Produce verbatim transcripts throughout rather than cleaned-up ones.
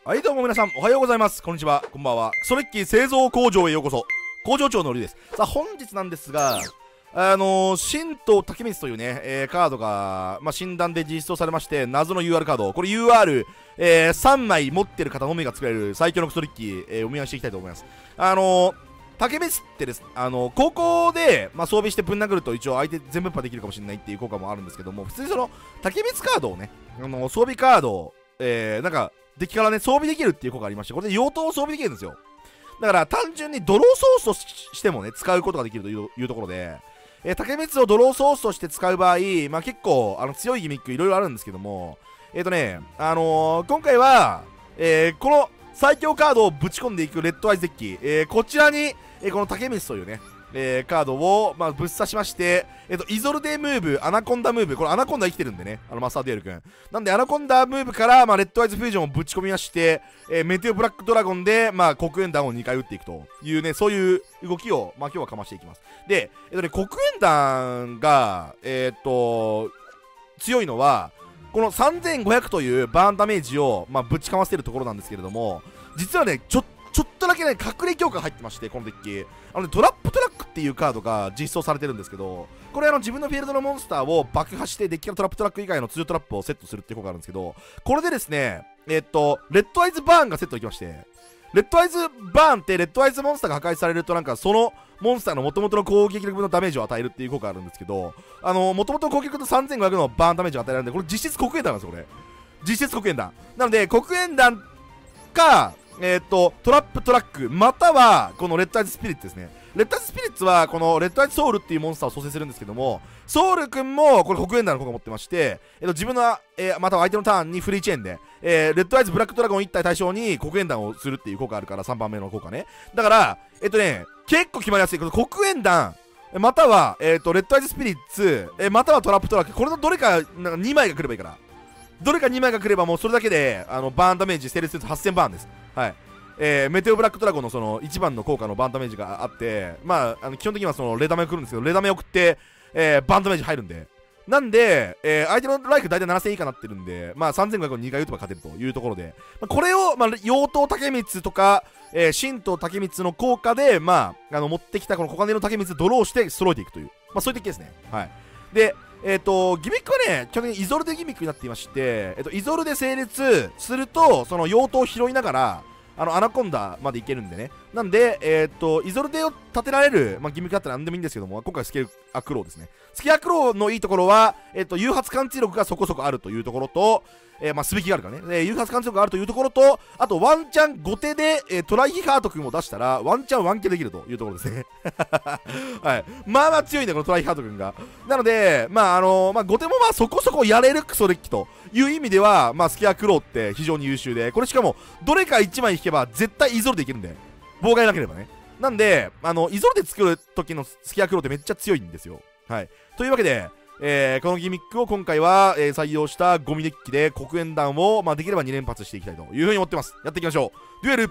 はい、どうも皆さん、おはようございます。こんにちは、こんばんは。クソレッキー製造工場へようこそ。工場長のりです。さあ、本日なんですが、あのー、神道竹光というね、えー、カードが、まあ、診断で実装されまして、謎の ユーアール カード、これ ユーアール、えー、さんまい持ってる方のみが作れる最強のクソレッキー、えー、お見合いしていきたいと思います。あのー、竹光ってです、あのー、高校で、まあ、装備してぶん殴ると一応相手全部破できるかもしれないっていう効果もあるんですけども、普通にその、竹光カードをね、あのー、装備カードを、えー、なんか、デッキからね、装備できるっていう効果がありまして、これで妖刀を装備できるんですよ。だから単純にドローソースとしてもね、使うことができるといういうところで、えー、竹光をドローソースとして使う場合、まあ結構あの強いギミックいろいろあるんですけども、えっ、ー、とね、あのー、今回は、えー、この最強カードをぶち込んでいくレッドアイズデッキ、えー、こちらに、えー、この竹光というね、えー、カードを、まあ、ぶっ刺しまして、えっと、イゾルデムーブ、アナコンダムーブ、これアナコンダ生きてるんでね、あのマスターデュエル君。なんで、アナコンダムーブから、まあ、レッドアイズフュージョンをぶち込みまして、えー、メテオブラックドラゴンで、まあ、黒煙弾をにかい撃っていくというね、そういう動きを、まあ、今日はかましていきます。で、えっとね、黒煙弾が、えー、っと、強いのは、このさんぜんごひゃくというバーンダメージを、まあ、ぶちかませてるところなんですけれども、実はね、ちょっと、ちょっとだけね、隠れ強化が入ってまして、このデッキ。あのね、トラップトラックっていうカードが実装されてるんですけど、これあの自分のフィールドのモンスターを爆破して、デッキのトラップトラック以外の通常トラップをセットするっていう効果があるんですけど、これでですね、えっと、レッドアイズバーンがセットできまして、レッドアイズバーンって、レッドアイズモンスターが破壊されると、なんかそのモンスターの元々の攻撃力分のダメージを与えるっていう効果があるんですけど、あの、元々の攻撃力とさんぜんごひゃくのバーンダメージを与えられるんで、これ実質黒煙弾なんですよ、これ。実質黒煙弾。なので、黒煙弾か、えー、っとトラップトラックまたはこのレッドアイズスピリッツですね。レッドアイズスピリッツはこのレッドアイズソウルっていうモンスターを蘇生するんですけども、ソウルくんもこれ黒煙弾の効果を持ってまして、えー、っと自分の、えー、または相手のターンにフリーチェーンで、えー、レッドアイズブラックドラゴンいち体対象に黒煙弾をするっていう効果があるから、さんばんめの効果ね。だからえっとね結構決まりやすい。この黒煙弾または、えー、っとレッドアイズスピリッツ、えー、またはトラップトラック、これのどれかなんかにまいが来ればいいから、どれかにまいが来ればもうそれだけであのバーンダメージセールスはっせんバーンです。はい。えー、メテオブラックドラゴンのそのいちばんの効果のバーンダメージがあって、まあ、あの基本的にはそのレダメを送るんですけど、レダメを送って、えー、バーンダメージ入るんで、なんで、えー、相手のライフ大体ななせん以下になってるんで、まあ、さんぜんごひゃくをにかい打てば勝てるというところで、まあ、これを、まあ、妖刀竹光とか、えー、神道竹光の効果で、まあ、あの持ってきたこの小金の竹光ドローして揃えていくという、まあ、そういう敵ですね。はい。で、えっ、ー、と、ギミックはね、基本的にイゾルでギミックになっていまして、えっ、ー、と、イゾルで成立すると、その妖刀を拾いながら、あのアナコンダまでいけるんでね。なんで、えー、っと、イゾルデを立てられる、まあ、ギミックだったら何でもいいんですけども、今回スケルアクローですね。スケアクローのいいところは、えー、っと、誘発貫通力がそこそこあるというところと、えー、まあ、すべきがあるからね。えー、誘発貫通力があるというところと、あと、ワンチャン後手で、えー、トライヒハート君を出したら、ワンチャンワンキャできるというところですね。はい。まあまあ強いんだよ、このトライヒハート君が。なので、まあ、あのー、まあ、後手もまあそこそこやれるクソデッキという意味では、まあ、スケアクローって非常に優秀で、これしかも、どれかいちまい引けば、絶対イゾルでいけるんで、妨害なければね。なんで、あの、イゾルで作る時のスケアクローってめっちゃ強いんですよ。はい。というわけで、えー、このギミックを今回は、えー、採用したゴミデッキで黒煙弾を、まあ、できればに連発していきたいというふうに思ってます。やっていきましょう。デュエル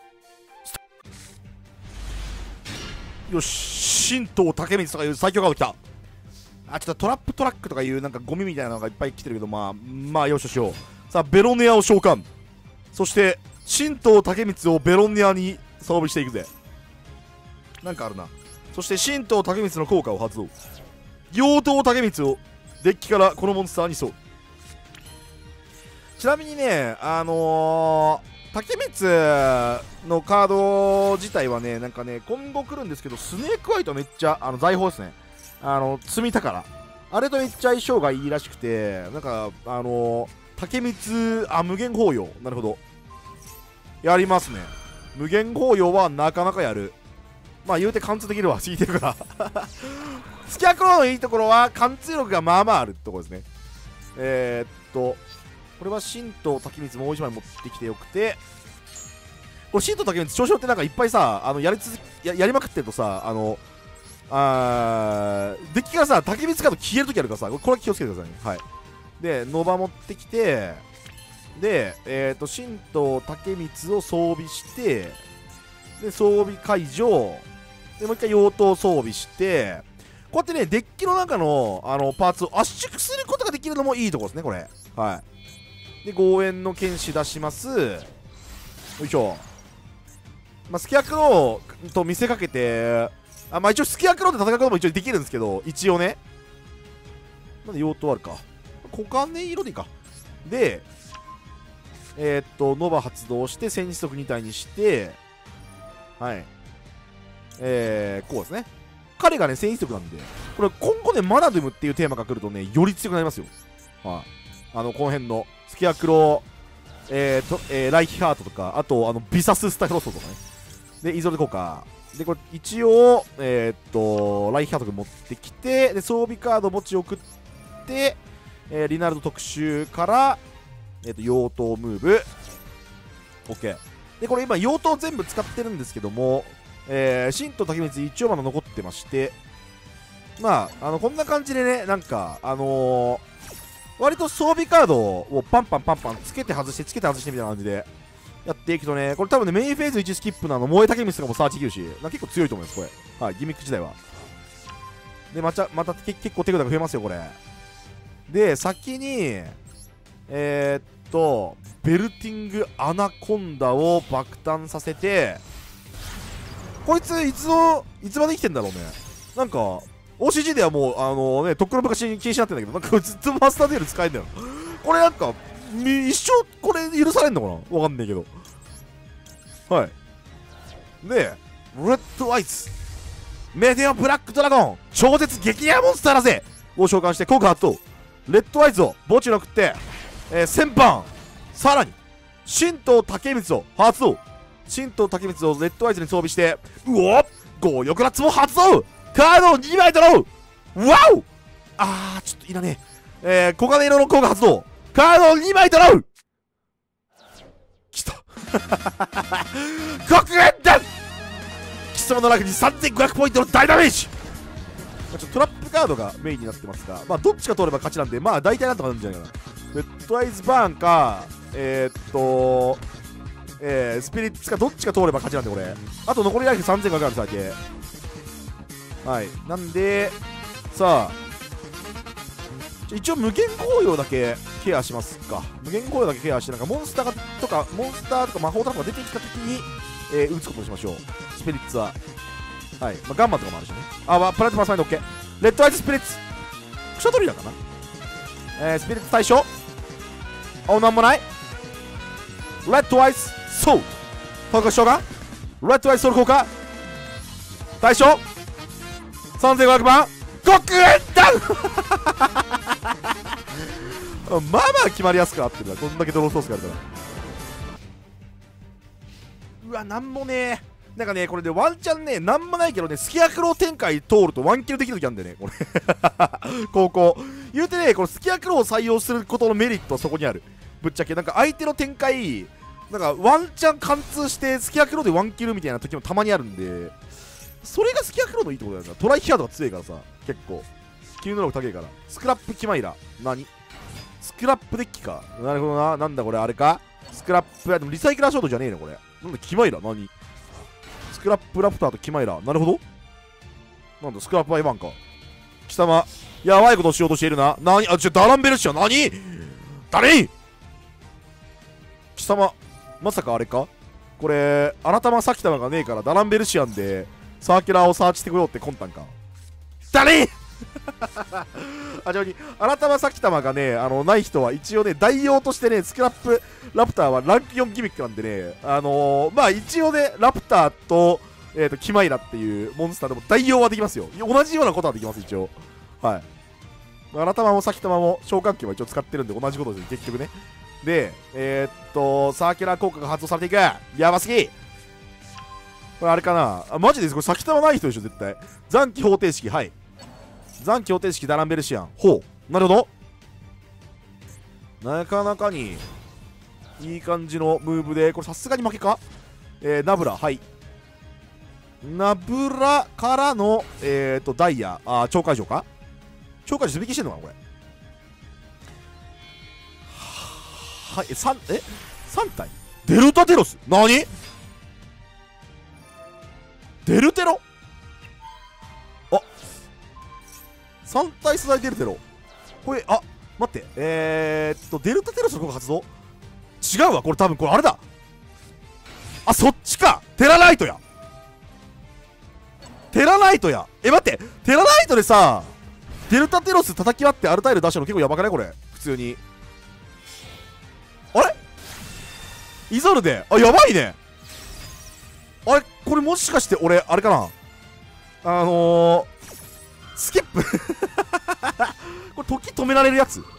よし、神道竹光とかいう最強カード来た。あ、ちょっとトラップトラックとかいうなんかゴミみたいなのがいっぱい来てるけど、まあ、まあ、よしよしよう。さあ、ベロネアを召喚。そして、神道竹光をベロネアに装備していくぜ。なんかあるな。そして、神道竹光の効果を発動。妖刀竹光をデッキからこのモンスターにそう。ちなみにね、あのー、竹光のカード自体はね、なんかね、今後来るんですけど、スネークアイとめっちゃ、あの、財宝ですね。あの、積み宝。あれとめっちゃ相性がいいらしくて、なんか、あのー、竹光、あ、無限包容。なるほど。やりますね。無限包容はなかなかやる。まあ言うて貫通できるわ、引いてるからスキャクローのいいところは貫通力がまあまああるところですね。えー、っとこれは神道竹光もう一枚持ってきてよくて、これ神道竹光調子乗ってなんかいっぱいさ、あのやり続け や, やりまくってるとさ、あのあーデッキがさ竹光カード消えるときあるからさ、これは気をつけてくださいね。はい。でノバ持ってきて、でえー、っと神道竹光を装備して、で装備解除でもう一回妖刀装備して、こうやってねデッキの中のあのパーツを圧縮することができるのもいいところですね、これ。はい。で、豪縁の剣士出します。 よいしょ。まあ、スキアクローと見せかけて、あ、まあ一応スキアクローで戦うことも一応できるんですけど、一応ね。なんで用途あるか。黄金色でいいか。で、えー、っと、ノバ発動して、戦時速に体にして、はい。えー、こうですね。彼がね、戦時速なんで、これ今後ね、マナドゥムっていうテーマが来るとね、より強くなりますよ。はい。あの、この辺の、スキアクロー、えーと、えー、ライヒハートとか、あと、あの、ビサススタフロストとかね。で、イゾルで効果。で、これ、一応、えー、っと、ライヒハート君持ってきて、で、装備カード持ち送って、えー、リナルド特集から、えー、っと、妖刀ムーブ。OK。で、これ今、妖刀全部使ってるんですけども、えー、神と竹光一応まだ残ってまして、まあ、あの、こんな感じでね、なんか、あのー、割と装備カードをパンパンパンパンつけて外して、つけて外してみたいな感じでやっていくとね、これ多分ね、メインフェーズいちスキップのあの、萌え竹光とかもサーチできるし、なんか結構強いと思います、これ。はい、ギミック時代は。で、また、また結構手札が増えますよ、これ。で、先に、えー、っと、ベルティングアナコンダを爆誕させて、こいつ、いつの、いつまで生きてんだろうね。なんか、オーシージー ではもう、あのね、とっくの昔に禁止になってんだけど、なんかずっとマスターデュエル使えんだよ。これなんか、一生これ許されんのかなわかんないけど。はい。で、レッドアイズ、メディアブラックドラゴン、超絶激レアモンスターだぜを召喚して、効果発動。レッドアイズを墓地に送って、えー、先般、さらに、神道竹光を発動。神道竹光をレッドアイズに装備して、うおっ強力なツボ発動カードをにまいドローわおあー、ちょっといらねえ。えー、黄金色の効果発動カードをにまいドローきた極限弾貴様の中にさんぜんごひゃくポイントの大ダメージ。ちょっとトラップカードがメインになってますが、まあどっちか取れば勝ちなんで、まあ大体なんとかなるんじゃないかな。レッドアイズバーンか、えー、っと、えー、スピリッツかどっちか通れば勝ちなんで、これ。あと残りライフさんぜんごひゃくあるだけ。はい。なんで、さあ、一応無限紅葉だけケアしますか。無限紅葉だけケアして、なんかモンスターとか、モンスターとか魔法とかが出てきたときに、えー、撃つことにしましょう。スピリッツは。はい。まあ、ガンマとかもあるしね。あ、まあ、プライトパスマインド OK。レッドアイズスピリッツ。クシャドリラかな。えー、スピリッツ対象。お、なんもない。レッドアイズソウル。効果召喚。レッドアイズソウル効果。対象。さんぜんごひゃくばん。極限弾まあまあ決まりやすくなってるな。こんだけドローソースがあるから。うわ、なんもねえ。なんかね、これでワンチャンね、なんもないけどね、スキアクロー展開通るとワンキルできるときあるんだよね、これ。高校。言うてね、このスキアクローを採用することのメリットはそこにある。ぶっちゃけ、なんか相手の展開、なんかワンチャン貫通してスキアクローでワンキルみたいな時もたまにあるんで、それがスキアクローのいいところだよな。トライヒアードが強いからさ、結構。きゅう能力高いから。スクラップキマイラ。何スクラップデッキか。なるほどな。なんだこれ、あれかスクラップ、でもリサイクラーショートじゃねえのこれ。なんだキマイラ何スクラップラプターとキマイラ。なるほど。なんだ、スクラップは言わんか。貴様、やばいことしようとしているな。何あ、ちょ、ダランベルシア。何誰貴様、まさかあれかこれ、あなたまさきたまがねえから、ダランベルシアンで、サーキュラーをサーチしてこようって魂胆か。誰あ、ちなみに、あなたはさきたまがね、あの、ない人は一応ね、代用としてね、スクラップラプターはランクよんギミックなんでね、あのー、まあ一応ね、ラプターと、えっと、キマイラっていうモンスターでも代用はできますよ。同じようなことはできます、一応。はい。あなたまもさきたまも召喚機は一応使ってるんで同じことですね、結局ね。で、えー、っと、サーキュラー効果が発動されていく。やばすぎこれあれかなあ、マジです。これ先玉ない人でしょ、絶対。残機方程式、はい。残機方程式ダランベルシアン。ほう。なるほど。なかなかに、いい感じのムーブで、これさすがに負けかえー、ナブラ、はい。ナブラからの、えーと、ダイヤ、あー、超会場か超会場素引きしてんのかなこれ。はい、え、さん、え ?さん 体デルタテロス何デルテロあさん体素材デルテロこれ、あ、待って、えーっと、デルタテロスの効果発動違うわ、これ多分これあれだあ、そっちか。テラナイトや。テラナイトや。え、待って。テラナイトでさ、デルタテロス叩き割ってアルタイル出したの結構やばくないこれ。普通に。あれイゾルデ。あ、やばいね。あれこれもしかして俺、あれかなあのー、スキップこれ時止められるやつ。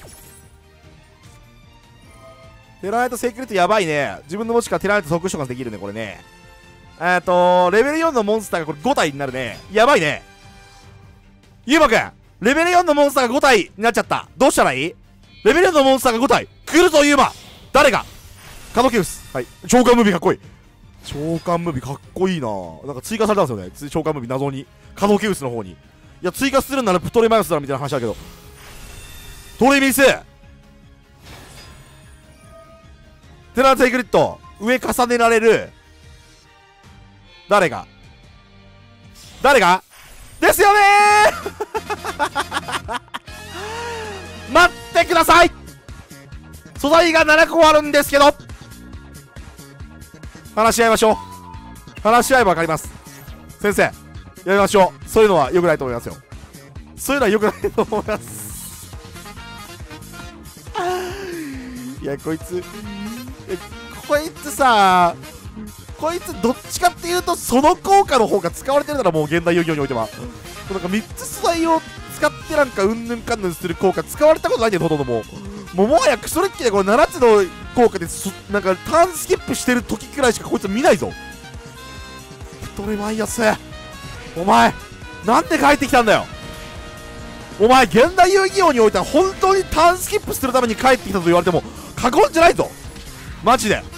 テラナイトセキュリティやばいね。自分の持ちからテラナイト即召喚できるね、これね。えっと、レベルよんのモンスターがこれご体になるね。やばいね。ゆうまくん、レベルよんのモンスターがご体になっちゃった。どうしたらいい？レベルよんのモンスターがご体。来るぞ、ゆうま。誰が？カドケウス。はい。召喚ムービーかっこいい。召喚ムービーかっこいいな。なんか追加されたんですよね。召喚ムービー謎に。カドケウスの方に。いや、追加するんならプトレマイオスだろみたいな話だけど。トレミステラナセイクリット上重ねられる。誰が誰がですよねー待ってください。素材がななこあるんですけど、話し合いましょう。話し合えば分かります。先生、やりましょう。そういうのは良くないと思いますよ。そういうのは良くないと思います。いや、こいつこいつさ、こいつどっちかっていうとその効果の方が使われてるなら、もう現代遊戯王においてはなんかみっつ素材を使ってなんかうんぬんかんぬんする効果使われたことないんだよ、ほとんど。もうもうもはやクソレッキでこれななつの効果でなんかターンスキップしてる時くらいしかこいつ見ないぞ。プトレマイアス、お前なんで帰ってきたんだよ。お前現代遊戯王においては本当にターンスキップするために帰ってきたと言われても過言じゃないぞマジで。